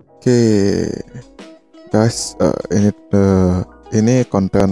Oke, guys, ini konten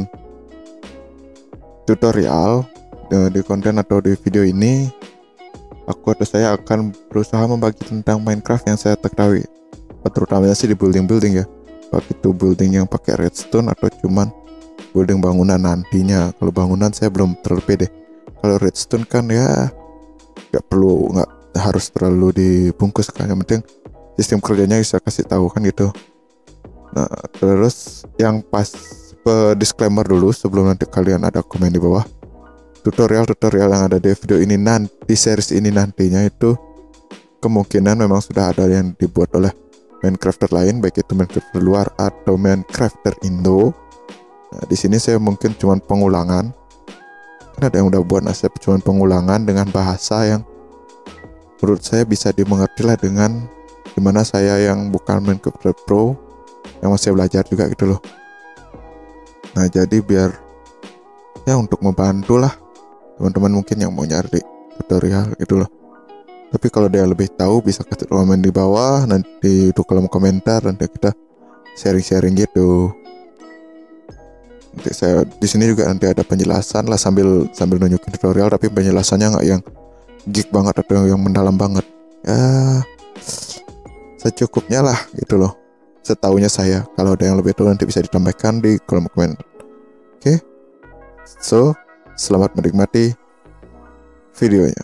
tutorial. Di konten atau di video ini, aku atau saya akan berusaha membagi tentang Minecraft yang saya ketahui, terutamanya sih di building ya, baik itu building yang pakai redstone atau cuman building bangunan nantinya. Kalau bangunan saya belum terlalu pede. Kalau redstone kan ya nggak harus terlalu dibungkus kan, yang penting sistem kerjanya bisa kasih tahu kan gitu. Nah, terus yang pas disclaimer dulu sebelum nanti kalian ada komen di bawah. Tutorial-tutorial yang ada di video ini nanti, series ini nantinya itu kemungkinan memang sudah ada yang dibuat oleh Minecrafter lain, baik itu Minecrafter luar atau Minecrafter Indo. Nah, di sini saya mungkin cuman pengulangan. Kan ada yang udah buat nasib cuman pengulangan dengan bahasa yang menurut saya bisa dimengerti lah, dengan dimana saya yang bukan Minecraft Pro yang masih belajar juga gitu loh. Nah, jadi biar ya untuk membantu lah teman-teman mungkin yang mau nyari tutorial gitu loh. Tapi kalau dia lebih tahu bisa kasih komen di bawah, nanti di kolom komentar, nanti kita sharing-sharing gitu. Nanti saya di sini juga nanti ada penjelasan lah sambil nunjukin tutorial, tapi penjelasannya nggak yang geek banget atau yang mendalam banget. Ya secukupnya lah gitu loh. Setahunya saya. Kalau ada yang lebih tahu nanti bisa ditambahkan di kolom komentar. Oke. So, selamat menikmati videonya.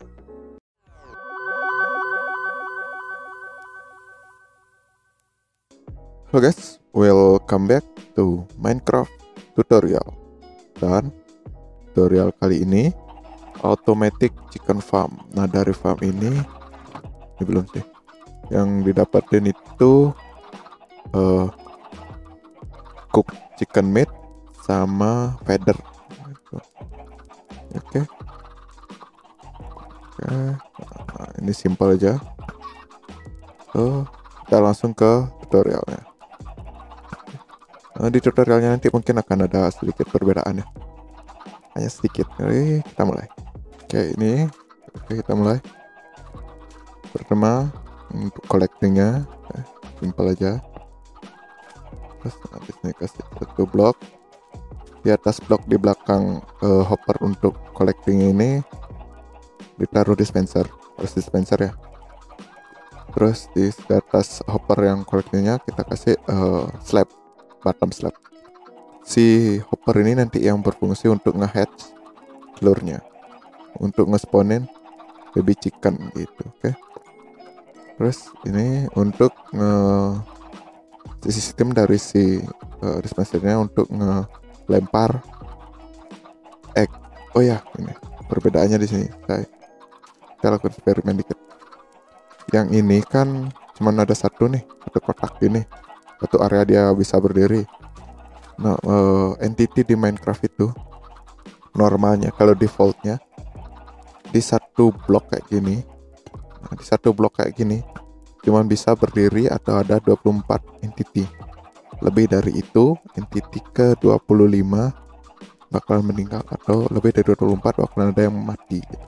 Halo guys, welcome back to Minecraft tutorial. Dan tutorial kali ini automatic chicken farm. Nah, dari farm ini belum sih. Yang didapatin itu cook chicken meat sama feather. Oke. Nah, ini simpel aja. So, kita langsung ke tutorialnya. Nah, di tutorialnya nanti mungkin akan ada sedikit perbedaan ya, hanya sedikit. Jadi kita mulai. Oke, ini kita mulai. Pertama untuk collectingnya simpel aja. Terus habis ini kasih satu blok. Di atas blok di belakang hopper untuk collecting ini ditaruh dispenser, harus dispenser ya. Terus di atas hopper yang collectingnya kita kasih slab, bottom slab. Si hopper ini nanti yang berfungsi untuk nge-hatch telurnya, untuk nge-spawnin baby chicken gitu. Oke. Terus ini untuk sistem dari si dispensernya untuk ngelempar egg. Oh ya, ini perbedaannya di sini. Kita lakukan eksperimen dikit. Yang ini kan cuman ada satu nih, satu kotak ini, satu area dia bisa berdiri. Nah, entity di Minecraft itu normalnya kalau defaultnya di satu blok kayak gini. Nah, di satu blok kayak gini cuman bisa berdiri atau ada 24 entity. Lebih dari itu, entity ke 25 bakal meninggal, atau lebih dari 24 bakal ada yang mati gitu.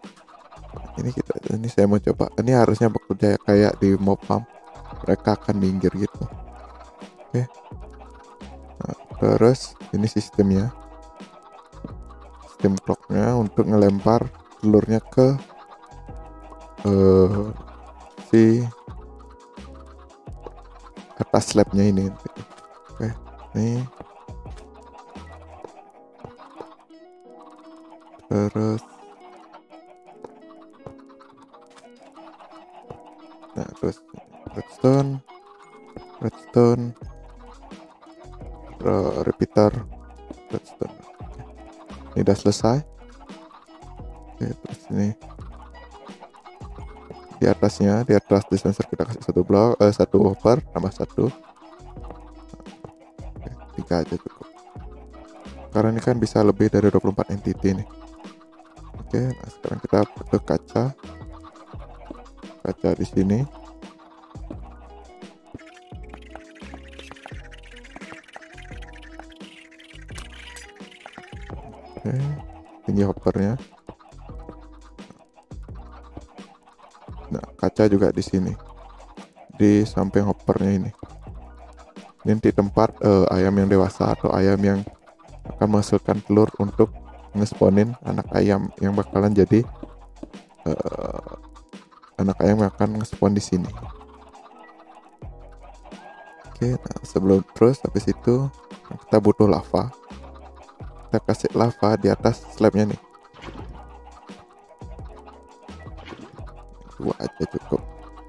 Ini saya mau coba. Ini harusnya bekerja kayak di mob farm, mereka akan minggir gitu. Oke. Nah, terus ini sistemnya, sistem clocknya untuk ngelempar telurnya ke si atas slabnya ini. Oke, nih. Terus nah, terus redstone repeater redstone. Ini udah selesai. Oke, terus ini di atasnya, di atas dispenser kita kasih satu blok, satu hopper tambah satu. Oke, 3 aja cukup, karena ini kan bisa lebih dari 24 entity nih. Oke, nah sekarang kita ke kaca di sini. Oke, tinggi hoppernya. Nah, kaca juga di sini. di samping hoppernya ini. Ini di tempat ayam yang dewasa atau ayam yang akan menghasilkan telur untuk ngespawnin anak ayam yang bakalan jadi anak ayam yang akan ngespawn di sini. Oke, nah sebelum terus habis itu kita butuh lava. Kita kasih lava di atas slabnya nih. 2 aja cukup.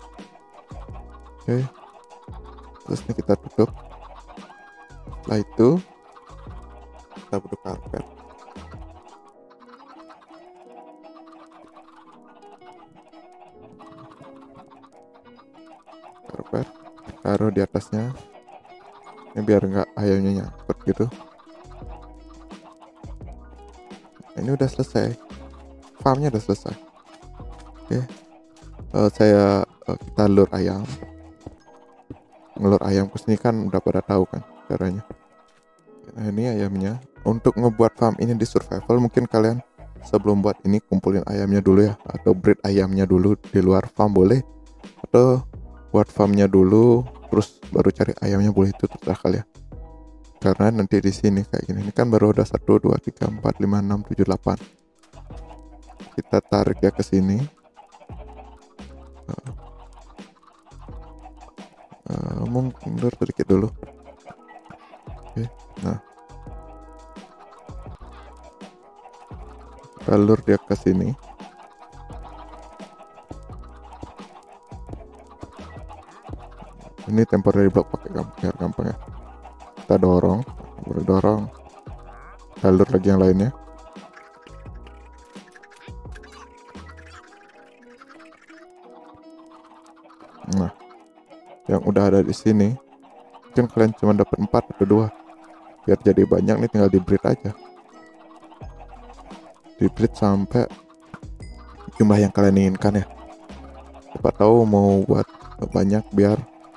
Oke. Terus ini kita tutup. Setelah itu kita butuh karpet. Taruh di atasnya. Ini biar nggak ayamnya nyangkut gitu. Nah, ini udah selesai. Farmnya udah selesai. Oke. Kita lure ayam. Ngelur ayam kesini kan udah pada tahu kan caranya. Nah, ini ayamnya. Untuk ngebuat farm ini di survival, mungkin kalian sebelum buat ini kumpulin ayamnya dulu ya, atau breed ayamnya dulu di luar farm boleh, atau buat farmnya dulu terus baru cari ayamnya boleh, itu terserah kalian. Karena nanti di sini kayak gini, ini kan baru ada 1 2 3 4 5 6 7 8. Kita tarik ya ke sini. Mungkin mundur sedikit dulu. Oke, nah alur dia ke sini. Ini temporary block pakai biar gampang ya. Kita dorong, alur lagi yang lainnya. Nah, yang udah ada di sini, mungkin kalian cuma dapat 4 atau 2. Biar jadi banyak nih, tinggal di breed aja. Di breed sampai jumlah yang kalian inginkan ya. Siapa tahu mau buat banyak biar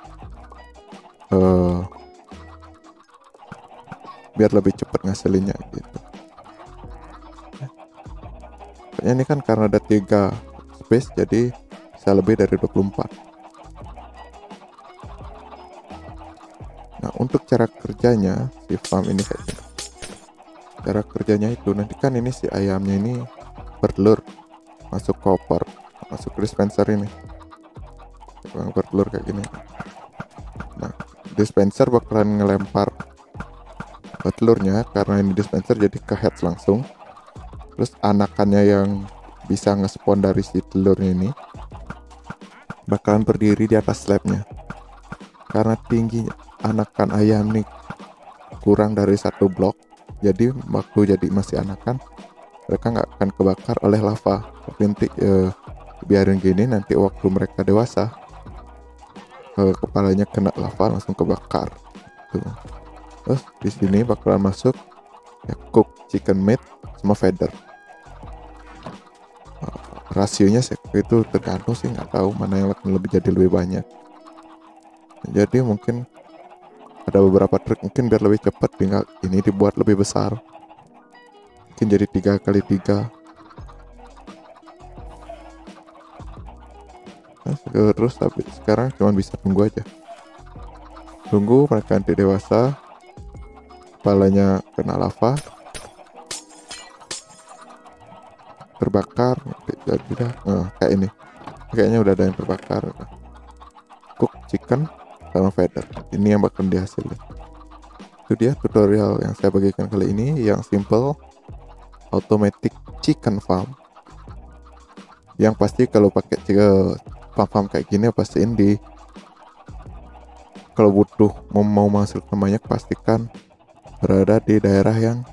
lebih cepat ngaselinnya gitu. Pokoknya ini kan karena ada 3 space, jadi bisa lebih dari 24. Nah, untuk cara kerjanya si farm ini kayak gini. Cara kerjanya itu nanti kan ini si ayamnya ini bertelur, masuk koper, masuk ke dispenser ini, bertelur kayak gini. Nah, dispenser bakalan ngelempar telurnya, karena ini dispenser jadi ke heads langsung. Terus anakannya yang bisa nge-spawn dari si telurnya ini bakalan berdiri di atas slabnya. Karena tinggi anakan ayam nih kurang dari 1 blok, jadi waktu jadi masih anakan mereka nggak akan kebakar oleh lava. Tapi nanti biarin gini, nanti waktu mereka dewasa kepalanya kena lava langsung kebakar tuh. Terus di sini bakalan masuk ya, cook chicken meat sama feather. Rasionya sih itu tergantung sih, nggak tahu mana yang akan lebih banyak. Jadi mungkin ada beberapa trik mungkin biar lebih cepat, tinggal ini dibuat lebih besar, mungkin jadi 3x3. Nah, terus tapi sekarang cuma bisa tunggu aja, tunggu mereka nanti dewasa, kepalanya kena lava, terbakar, jadi dah kayak ini. Kayaknya udah ada yang terbakar. Cook chicken sama feather, ini yang bakal dihasilkan. Itu dia tutorial yang saya bagikan kali ini, yang simple automatic chicken farm. Yang pasti kalau pakai farm kayak gini pastiin kalau butuh mau menghasilkan banyak, pastikan berada di daerah yang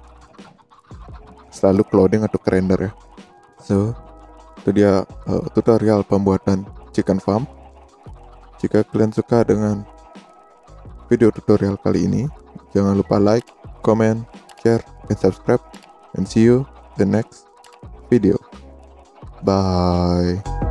selalu clouding atau render ya. So itu dia tutorial pembuatan chicken farm. Jika kalian suka dengan video tutorial kali ini, jangan lupa like, comment, share, dan subscribe, and see you the next video. Bye.